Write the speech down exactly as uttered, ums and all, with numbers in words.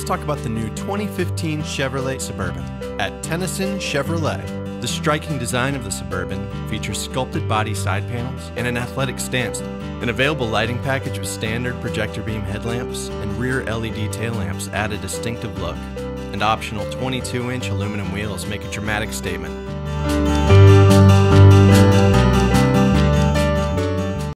let's talk about the new twenty fifteen Chevrolet Suburban. At Tennyson Chevrolet, the striking design of the Suburban features sculpted body side panels and an athletic stance. An available lighting package with standard projector beam headlamps and rear L E D tail lamps add a distinctive look, and optional twenty-two inch aluminum wheels make a dramatic statement.